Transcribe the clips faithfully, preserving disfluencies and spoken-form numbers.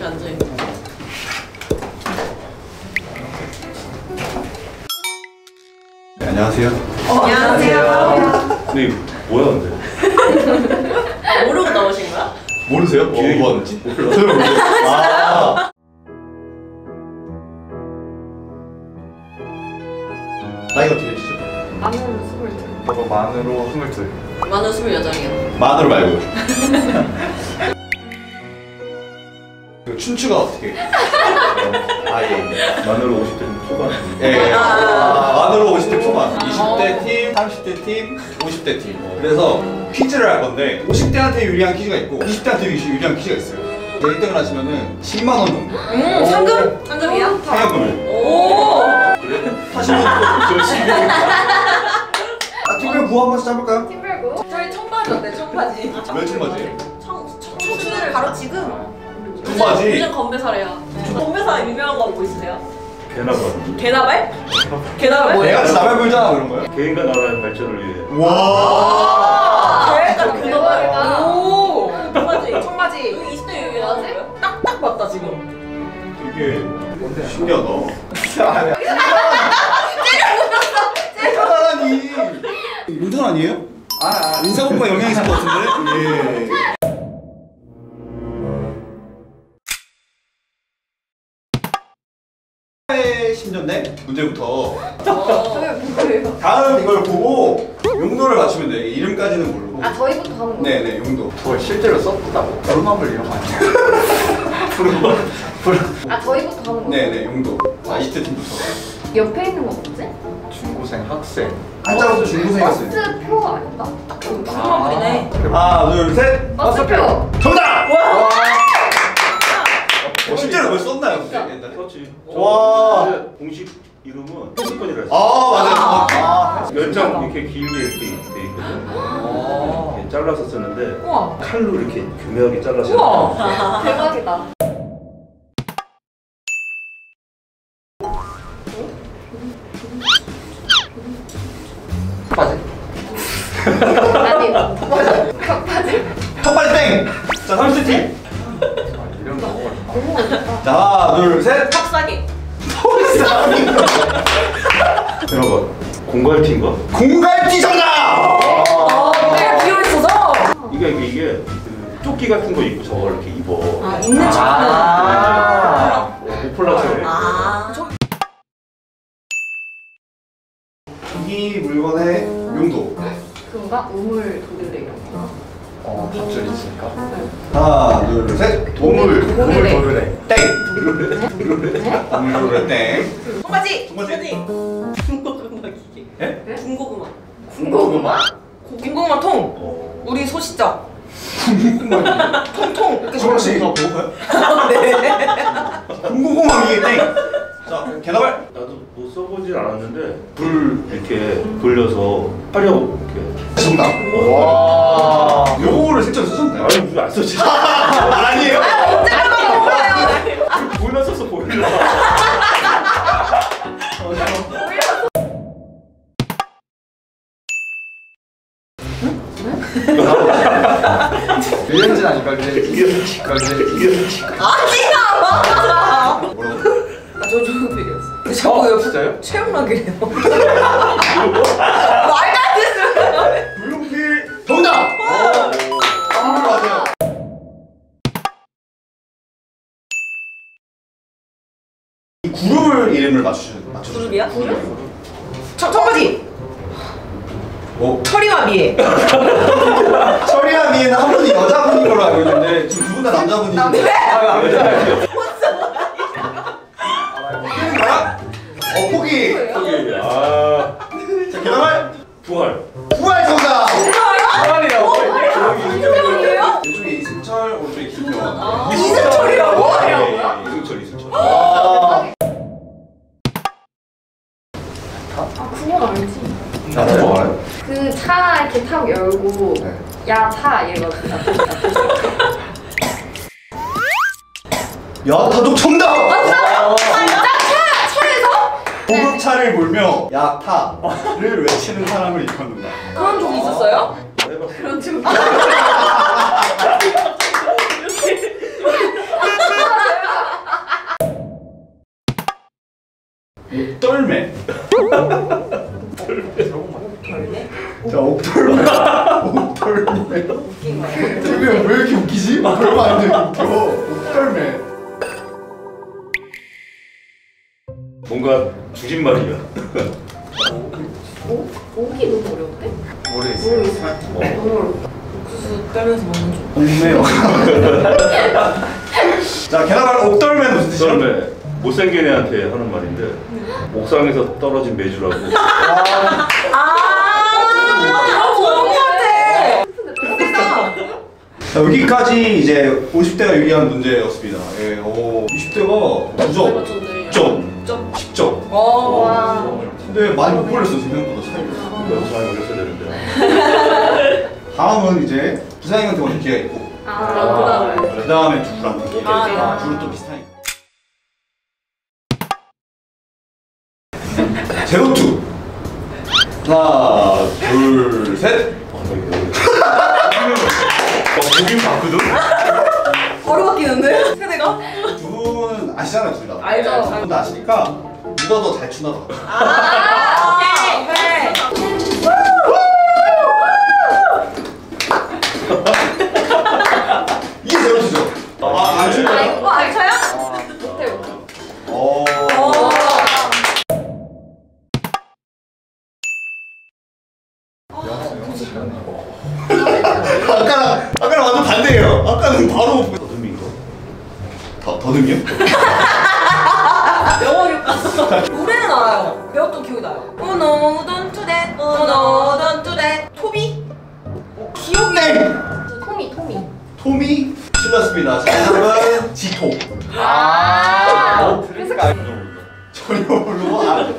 앉아있는 거. 네, 안녕하세요. 어, 안녕하세요. 근데 뭐야 근데? 모르고 나오신 거야? 모르세요? 뭐 뭐였지? 몰라. 저는 모르겠어요. 아. 나이가 어떻게 되시죠? 만으로 스물둘. 저거 만으로 스물둘. 만으로 스물여덟이요. 만으로 말고요. 그 춘추가 어떻게? 아 예. 만으로 오십 대 초반. 예. 아, 만으로 오십 대 초반. 이십 대 팀, 삼십 대 팀, 오십 대 팀. 그래서 퀴즈를 할 건데 오십 대한테 유리한 퀴즈가 있고 이십 대한테 유리한 퀴즈가 있어요. 일 등을 하시면은 십만 원 정도. 음, 상금? 상금이요? 상금을. 오! 그래? 하시면 또 열심히. 아, 팀별 구호 한 번씩 잡을까요? 팀별고. 저희 청바지 어때? 청바지. 몇 청바지? 청, 청, 청춘을 바로 지금. 청바지? 요즘 건배사래요. 건배사 유명한 거 뭐 있으세요? 개나발. 개나발? 개나발 뭐예요? 내가 나발 불자 그런 거예요? 개인과 나라의 발전을 위해. 와. 개나발 개나발. 오! 청바지. 청바지. 여기 이십 대 여기 나왔어요? 딱딱 맞다 지금. 되게 신기하다. 아니야. 째려보셨어. 째려보셨다니. 윤준 아니에요? 아, 아 인사고과 영향이 있을 것 같은데. 예. 신전네 문제부터. 저게 뭐예요? 다음 이걸 보고 용도를 맞추면 돼. 이름까지는 모르고. 아 저희부터 하는 거예요? 네네 용도. 그걸 실제로 썼다고? 부르마블 이런 거 아니야? 아 저희부터 하는 거예요? 네네 용도. 아 이십 대 팀부터. 옆에 있는 거 뭐지? 중고생 학생. 한자로도 중고생이었어요. 버스표 아닌가? 부르마블이네. 하나 둘 셋. 버스표. 정답. 와! 어, 실제로 그걸 썼나요 그때 옛날에? 그렇지. 와. 근데 공식 이름은 회수권이라 했어. 아 맞아요. 아, 열 장 이렇게 길게 이렇게 돼 있거든. 이렇게 잘라서 쓰는데 우와. 칼로 이렇게 교묘하게 잘라서. 우와. 대박이다. 바지. 아니 맞아. 격파지. 첫번째 땡. 자 삼십 대 팀. 이런 거 먹어. 자 하나 둘 셋. 탑사기. 여러분 공갈티인가? 공갈티 정답. 아, 내가 비어 있어서. 이게 이게 이게 그 조끼 같은 거 입고 저걸 이렇게 입어. 아, 있는 척. 아. 모플라처럼. 아. 저 이 물건의 용도. 그건가? 우물 도들레 이런 거. 어, 밧줄 있으니까. 하나 둘 셋. 도물 도들레. 도르래. 땡. 네? 도르래 땡. 청바지. 청바지. 군고구마 기계. 예? 군고구마. 군고구마? 군고구마 통. 어. 우리 소시적. 통통 이렇게 조금씩 더 배고파요? 네. 군고구마 이게 땡. 자 개나발. 나도 뭐 써보진 않았는데 불 이렇게 돌려서 하려고 이렇게. 정답. 와. 요거를 실제로 쓰셨나요? 아니 무슨 안 썼지? 아니에요? 언제나 본 거예요. 보일러 썼어 보일러. 류현진 아닐까? 류현진. 류현진. 류현진. 아니야. 뭐라고? 아, 저 조용필이었어. 저거요. 진짜요? 최영락이래요. 말도 안 됐어요. 불용필 정답. 아 맞아요. 이 그룹을 이름을 맞추셔 맞추셔. 그룹이야? 청 청바지. 뭐 철이와 미애. 철이와 미애는 한 분이 여자분인 걸로 알고 있는데 지금 두 분 다 남자분이신데. 아, 남자예요. 가야? 어 포기. 저기 아 자 개나발. 부활. 부활 정답. 부활이라고. 이승철이에요? 왼쪽에 이승철, 오른쪽에 김명환. 아, 이승철이라고? 네, 이승철 이승철. 아. 아 그건 알지. 나도 뭐 알아요? 그 차 이렇게 탁 열고 네. 야 차 이래가지고. 야 타족 정답. 아 진짜 차 차에서? 고급차를 몰며 야타를 외치는 사람을 일컫는다. 그런 적이 있었어요? 해봤어. 그런 좀. 옥돌맨. 옥돌맨. 웃긴 거야. 옥돌맨 왜 이렇게 웃기지? 별거 아닌데 웃겨. 옥돌맨. 뭔가 줄임말이야. 오? 오기 너무 어려운데? 모르겠어요. 너무 어렵다. 옥수수 떨면서 먹는 중. 옥매요. 자, 게다가 옥돌맨 무슨 뜻이죠? 그다음에 못생긴 애한테 하는 말인데 옥상에서 떨어진 메주라고. 아, 좋은 거 같아. 자, 여기까지 이제 오십 대가 유리한 문제였습니다. 예, 오, 이십 대가 구 점, 육 점, 점. 십 점. 와. 근데 많이 못 걸렸어, 생각보다 차이가. 이거 잘 올렸어야 되는데. 다음은 이제 부산행한테 먼저 기회가 있고, 아, 그다음에. 그 다음에 두랑 기회가 아, 있고, 야. 둘은 또 비슷하니까. 제로 투. 하나, 둘, 셋. 아, 여기 여기. 어, 무빙 봤거든? 바로 바뀌는데? 세대가? 두 분은 아시잖아요, 둘 다. 알죠. 두 분 다 아시니까 누가 더 잘 추나 봐. 아, 오케이. 오케이. 이게 제로 투죠. 아, 안 아, 추나요? 이거 알 쳐요? 못해, 못해. 어. 아까랑 아까랑 완전 반대예요. 아까는 바로 더듬인가? 더 더듬이요? 영어 교육 갔어. 노래는 알아요. 배웠던 기억이 나요. Oh no, don't do that. Oh no, don't do that. 토비? 기억이. 땡. 토미, 토미. 토미 틀렸습니다. 정답은 지토. 아, 어, 그러니까 전혀 모르고 아.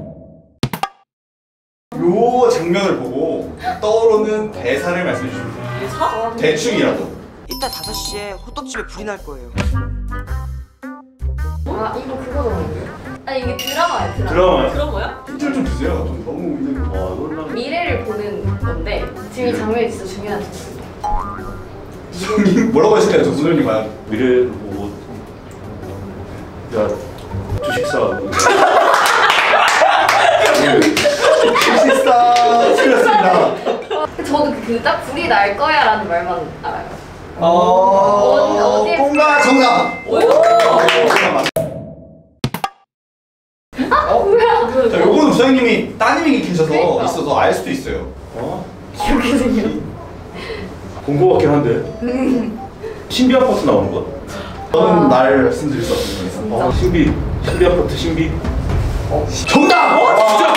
요 장면을 보고 떠오르는 대사를 말씀해 주시면 돼요. 사? 대충이라도. 이따 다섯 시에 호떡집에 불이 날 거예요. 아, 이거 그거잖아요. 아니, 이게 드라마예요, 드라마. 드라마야. 그런 거야? 힌트를 좀 주세요. 좀 너무 이제 아, 이건 난 미래를 보는 건데 지금 이 장면이 진짜 중요한 장면이에요. 선생님 뭐라고 하실까요? 저 선생님 과연? 미래를 보고 야 주식사. 실사 틀렸습니다. 저도 그 딱 불이 날 거야 라는 말만 알아요. 어. 어디- 뭔가 정답. 오! 정답 맞. 아, 뭐야? 자, 요거는 부장님이 따님이 계셔서 그러니까. 있어서 알 수도 있어요. 어? 기억이 생겨. 본거 같긴 한데. 신비 아파트 나오는 거야? 저는 날 말씀드릴 수 없습니다. 어, 신비. 신비 아파트 신비. 정답! 진짜?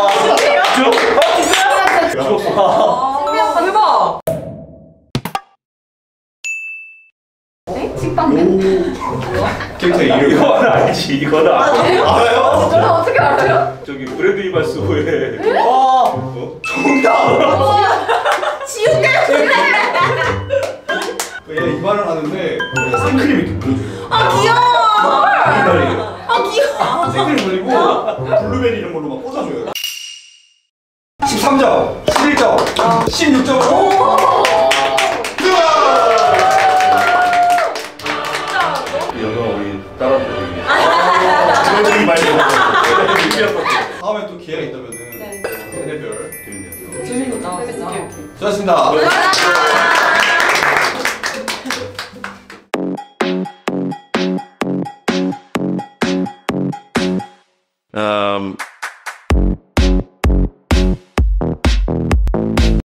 아, 대박. 네? 식빵맨? 캐릭터 이름. 이거는 알지. 이거는 알아. 알아요? 저는 어떻게 알아요? 저기 브래드 이발소에 어, 정답! 지우개. 얘이 말을 하는데 생크림 이렇게 물려줘요. 아, 귀여워. 생크림이에요. 아, 귀여워. 생크림 물리고 블루베리 이런 걸로 막 꽂아줘요. 십삼 점, 십일 점, 십육 점. 여자 우리 딸한테 브래드 이발소. 신비 아파트. 다음에 또 기회가 있다면은 네. 세대별 재밌네요. 재밌다, 진짜. 수고하셨습니다. Um,